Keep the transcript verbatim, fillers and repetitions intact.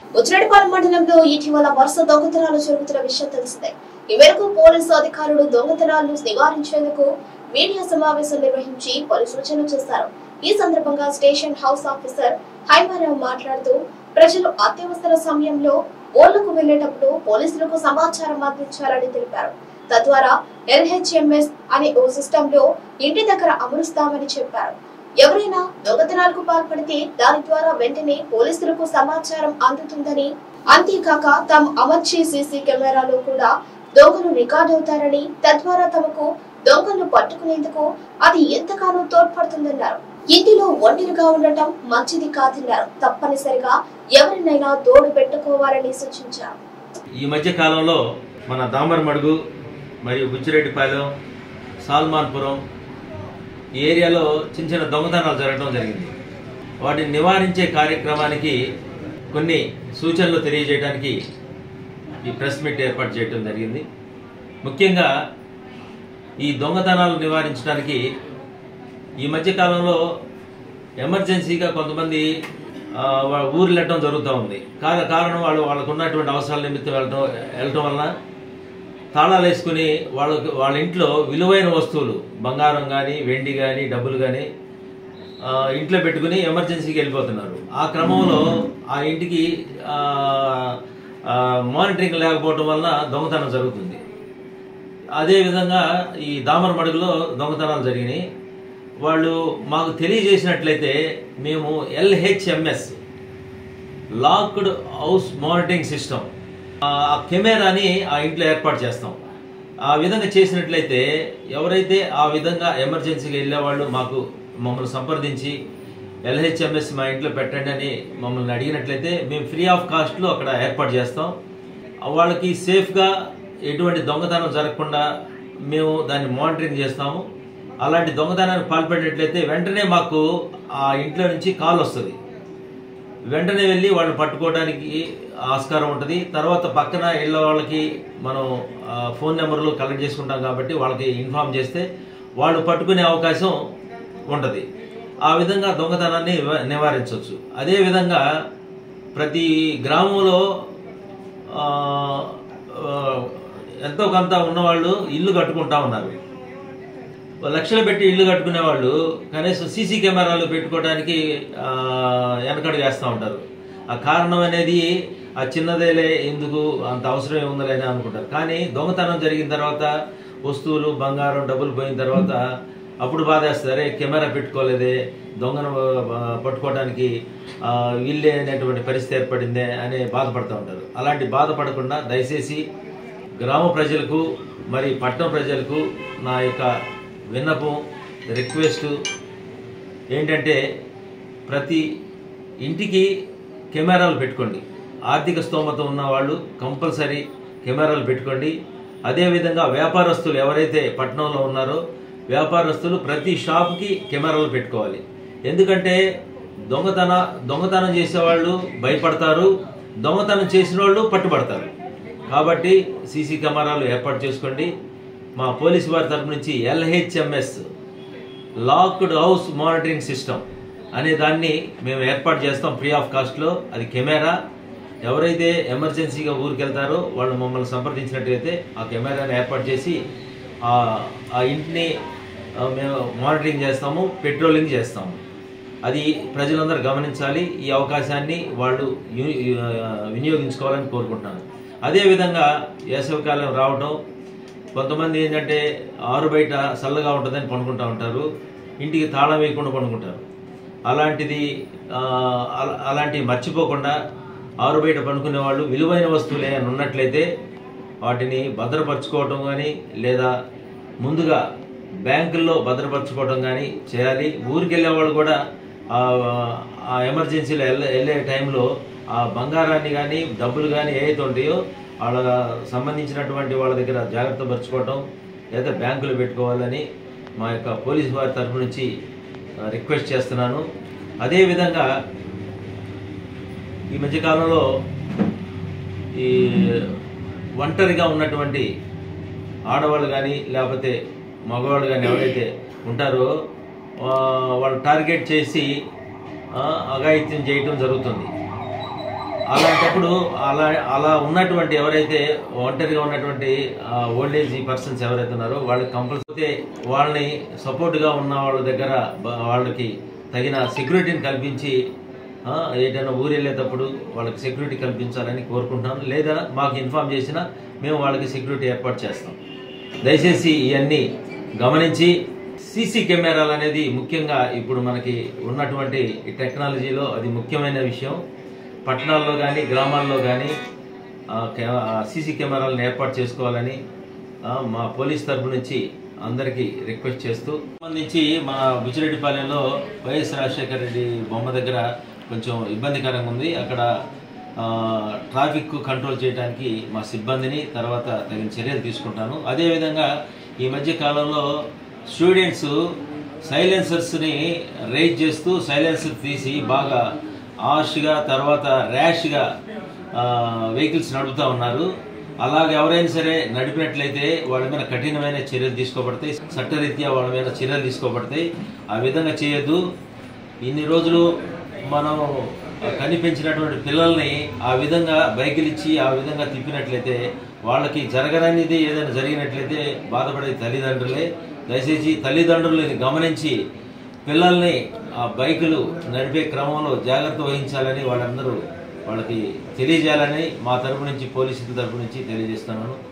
ఉచ్చిరెడ్డిపాలెం మండలంలో ఇటీవల వరుస దొంగతనాలు జరుగుతున్న విషయం తెలిసిందే. ఈ మేరకు పోలీసు అధికారులు దొంగతనాలను నివారించేందుకు మీడియా సమావేశం నిర్వహించి పలు సూచనలు చేశారు. ఈ సందర్భంగా స్టేషన్ హౌస్ ఆఫీసర్ హైమారావు మాట్లాడుతూ ప్రజలు అత్యవసర సమయంలో ఓళ్లకు వెళ్లేటప్పుడు పోలీసులకు సమాచారం అందించాలని తెలిపారు. తద్వారా ఎల్హెచ్ఎంఎస్ అనే ఓ సిస్టమ్ లో ఇంటి దగ్గర అమరుస్తామని చెప్పారు. ఎవరైనా దొంగతనాలకు పాల్పడితే దాని ద్వారా వెంటనే పోలీసులకు సమాచారం అందుతుందని, అంతేకాక తాము అమర్చే సీసీ కెమెరాలో కూడా దొంగలు రికార్డ్ అవుతారని, తద్వారా తమకు దొంగలు పట్టుకునేందుకు అది ఎంతగానో తోడ్పడుతుందన్నారు. ఇంటిలో ఒంటరిగా ఉండటం మంచిది కాదన్నారు. తప్పనిసరిగా ఎవరినైనా తోడు పెట్టుకోవాలని సూచించారు. ఈ మధ్య కాలంలో మన దామరమడుగు మరియు బుచ్చిరెడ్డిపాలెం, సాల్మాన్పురం ఈ ఏరియాలో చిన్న చిన్న దొంగతనాలు జరగడం జరిగింది. వాటిని నివారించే కార్యక్రమానికి కొన్ని సూచనలు తెలియజేయడానికి ఈ ప్రెస్ మీట్ ఏర్పాటు చేయడం జరిగింది. ముఖ్యంగా ఈ దొంగతనాలు నివారించడానికి ఈ మధ్య కాలంలో ఎమర్జెన్సీగా కొంతమంది ఊరు వెళ్ళటం జరుగుతూ ఉంది. కారణం వాళ్ళు వాళ్ళకు ఉన్నటువంటి అవసరాల నిమిత్తం వెళ్ళటం వెళ్ళటం వలన తాళాలు వేసుకుని వాళ్ళకి వాళ్ళ ఇంట్లో విలువైన వస్తువులు, బంగారం కానీ, వెండి కానీ, డబ్బులు కానీ ఇంట్లో పెట్టుకుని ఎమర్జెన్సీకి వెళ్ళిపోతున్నారు. ఆ క్రమంలో ఆ ఇంటికి మానిటరింగ్ లేకపోవడం వలన దొంగతనం జరుగుతుంది. అదేవిధంగా ఈ దామరమడుగులో దొంగతనాలు జరిగినాయి. వాళ్ళు మాకు తెలియజేసినట్లయితే మేము LHMS locked house monitoring system ఆ కెమెరాని ఆ ఇంట్లో ఏర్పాటు చేస్తాం. ఆ విధంగా చేసినట్లయితే ఎవరైతే ఆ విధంగా ఎమర్జెన్సీగా వెళ్ళేవాళ్ళు మాకు మమ్మల్ని సంప్రదించి ఎల్హెచ్ఎంఎస్ మా ఇంట్లో పెట్టండి అని మమ్మల్ని అడిగినట్లయితే మేము ఫ్రీ ఆఫ్ కాస్ట్లో అక్కడ ఏర్పాటు చేస్తాం. వాళ్ళకి సేఫ్గా ఎటువంటి దొంగతనం జరగకుండా మేము దాన్ని మానిటరింగ్ చేస్తాము. అలాంటి దొంగతనానికి పాల్పడినట్లయితే వెంటనే మాకు ఆ ఇంట్లో నుంచి కాల్ వస్తుంది. వెంటనే వెళ్ళి వాళ్ళని పట్టుకోవడానికి ఆస్కారం ఉంటుంది. తర్వాత పక్కన ఇళ్ళ వాళ్ళకి మనం ఫోన్ నెంబర్లు కలెక్ట్ చేసుకుంటాం కాబట్టి వాళ్ళకి ఇన్ఫార్మ్ చేస్తే వాళ్ళు పట్టుకునే అవకాశం ఉంటుంది. ఆ విధంగా దొంగతనాన్ని నివారించవచ్చు. అదేవిధంగా ప్రతి గ్రామంలో ఎంతో కొంత ఉన్నవాళ్ళు ఇల్లు కట్టుకుంటా ఉన్నారు. లక్షలు పెట్టి ఇల్లు కట్టుకునే వాళ్ళు కనీసం సీసీ కెమెరాలు పెట్టుకోవడానికి వెనకడుగు వేస్తూ ఉంటారు. ఆ కారణం అనేది ఆ చిన్నదేలే, ఎందుకు అంత అవసరం ఏముందని అని అనుకుంటారు. కానీ దొంగతనం జరిగిన తర్వాత వస్తువులు, బంగారం, డబ్బులు పోయిన తర్వాత అప్పుడు బాధేస్తారు, కెమెరా పెట్టుకోలేదే, దొంగను పట్టుకోవడానికి వీళ్ళే అనేటువంటి పరిస్థితి ఏర్పడిందే అని బాధపడుతూ ఉంటారు. అలాంటి బాధపడకుండా దయచేసి గ్రామ ప్రజలకు మరి పట్టణ ప్రజలకు నా యొక్క విన్నపం, రిక్వెస్ట్ ఏంటంటే ప్రతి ఇంటికి కెమెరాలు పెట్టుకోండి. ఆర్థిక స్తోమత ఉన్న వాళ్ళు కంపల్సరీ కెమెరాలు పెట్టుకోండి. అదేవిధంగా వ్యాపారస్తులు ఎవరైతే పట్టణంలో ఉన్నారో వ్యాపారస్తులు ప్రతి షాప్కి కెమెరాలు పెట్టుకోవాలి. ఎందుకంటే దొంగతన దొంగతనం చేసేవాళ్ళు భయపడతారు, దొంగతనం చేసిన వాళ్ళు పట్టుబడతారు. కాబట్టి సీసీ కెమెరాలు ఏర్పాటు చేసుకోండి. మా పోలీసు వారి తరపు నుంచి LHMS locked house monitoring system అనే దాన్ని మేము ఏర్పాటు చేస్తాం ఫ్రీ ఆఫ్ కాస్ట్లో. అది కెమెరా ఎవరైతే ఎమర్జెన్సీగా ఊరికి వెళ్తారో వాళ్ళు మమ్మల్ని సంప్రదించినట్లయితే ఆ కెమెరాని ఏర్పాటు చేసి ఆ ఇంటిని మేము మానిటరింగ్ చేస్తాము, పెట్రోలింగ్ చేస్తాము. అది ప్రజలందరూ గమనించాలి. ఈ అవకాశాన్ని వాళ్ళు వినియోగించుకోవాలని కోరుకుంటున్నాను. అదేవిధంగా వేసవికాలం రావడం, కొంతమంది ఏంటంటే ఆరు బయట చల్లగా ఉంటుందని పనుకుంటూ ఉంటారు, ఇంటికి తాళం వేయకుండా పనుకుంటారు. అలాంటిది అలాంటివి మర్చిపోకుండా ఆరు బయట పనుకునే వాళ్ళు విలువైన వస్తువులు ఏమైనా ఉన్నట్లయితే వాటిని భద్రపరచుకోవటం కానీ లేదా ముందుగా బ్యాంకుల్లో భద్రపరచుకోవడం కానీ చేయాలి. ఊరికి వెళ్ళే వాళ్ళు కూడా ఆ ఎమర్జెన్సీలో వెళ్ళే వెళ్ళే టైంలో ఆ బంగారాన్ని కానీ డబ్బులు కానీ ఏవైతే ఉంటాయో వాళ్ళ సంబంధించినటువంటి వాళ్ళ దగ్గర జాగ్రత్త పరచుకోవటం లేదా బ్యాంకులో పెట్టుకోవాలని మా యొక్క పోలీసు వారి తరఫు నుంచి రిక్వెస్ట్ చేస్తున్నాను. అదేవిధంగా ఈ మధ్యకాలంలో ఈ ఒంటరిగా ఉన్నటువంటి ఆడవాళ్ళు కానీ లేకపోతే మగవాళ్ళు కానీ ఎవరైతే ఉంటారో వాళ్ళు టార్గెట్ చేసి అఘాయిత్యం చేయటం జరుగుతుంది. అలాంటప్పుడు అలా అలా ఉన్నటువంటి ఎవరైతే ఒంటరిగా ఉన్నటువంటి ఓల్డ్ ఏజ్ పర్సన్స్ ఎవరైతే ఉన్నారో వాళ్ళకి కంపల్సరీ వాళ్ళని సపోర్ట్గా ఉన్న వాళ్ళ దగ్గర వాళ్ళకి తగిన సెక్యూరిటీని కల్పించి ఏదైనా ఊరు వెళ్ళేటప్పుడు వాళ్ళకి సెక్యూరిటీ కల్పించాలని కోరుకుంటున్నాను. లేదా మాకు ఇన్ఫార్మ్ చేసినా మేము వాళ్ళకి సెక్యూరిటీ ఏర్పాటు చేస్తాం. దయచేసి ఇవన్నీ గమనించి సీసీ కెమెరాలు అనేది ముఖ్యంగా ఇప్పుడు మనకి ఉన్నటువంటి టెక్నాలజీలో అది ముఖ్యమైన విషయం. పట్టణాల్లో కానీ గ్రామాల్లో కానీ సీసీ కెమెరాలను ఏర్పాటు చేసుకోవాలని మా పోలీస్ తరపు నుంచి అందరికీ రిక్వెస్ట్ చేస్తూ, సంబంధించి మా బుచ్చిరెడ్డిపాలెంలో వైఎస్ రాజశేఖర రెడ్డి బొమ్మ దగ్గర కొంచెం ఇబ్బందికరంగా ఉంది. అక్కడ ట్రాఫిక్ కంట్రోల్ చేయడానికి మా సిబ్బందిని తర్వాత తగిన చర్యలు తీసుకుంటాను. అదేవిధంగా ఈ మధ్య కాలంలో స్టూడెంట్స్ సైలెన్సర్స్ని రైజ్ చేస్తూ సైలెన్సర్ తీసి బాగా హార్ష్గా తర్వాత ర్యాష్గా వెహికల్స్ నడుపుతూ ఉన్నారు. అలాగే ఎవరైనా సరే నడిపినట్లయితే వాళ్ళ మీద కఠినమైన చర్యలు తీసుకోబడతాయి, చట్టరీత్యా వాళ్ళ మీద చర్యలు తీసుకోబడతాయి. ఆ విధంగా చేయొద్దు. ఇన్ని రోజులు మనం కనిపించినటువంటి పిల్లల్ని ఆ విధంగా బైకులు ఇచ్చి ఆ విధంగా తిప్పినట్లయితే వాళ్ళకి జరగనది ఏదైనా జరిగినట్లయితే బాధపడే తల్లిదండ్రులే. దయచేసి తల్లిదండ్రులని గమనించి పిల్లల్ని ఆ బైకులు నడిపే క్రమంలో జాగ్రత్త వహించాలని వాళ్ళందరూ వాళ్ళకి తెలియజేయాలని మా తరపు నుంచి పోలీసుల తరపు నుంచి తెలియజేస్తున్నాను.